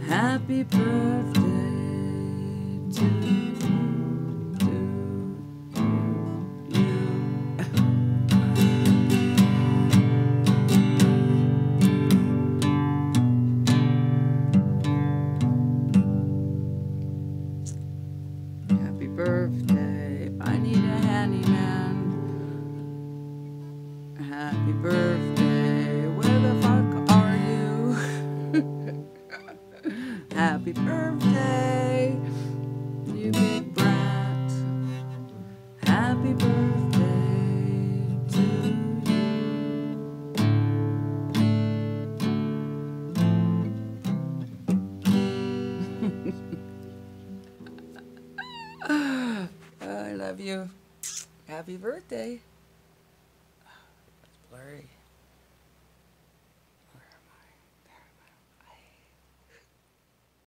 Happy birthday to Happy birthday, I need a handyman. Happy birthday, where the fuck are you? Happy birthday, you big brat. Happy birthday to you. I love you. Happy birthday. It's blurry.